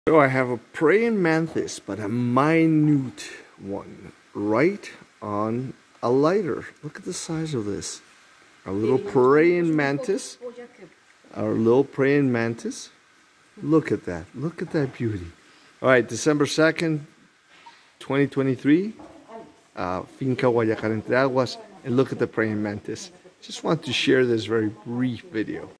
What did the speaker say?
So I have a praying mantis, but a minute one, right on a lighter. Look at the size of this. Our little praying mantis. Our little praying mantis. Look at that. Look at that beauty. All right, December 2nd, 2023. Finca Guayacar Entre Aguas. And look at the praying mantis. Just want to share this very brief video.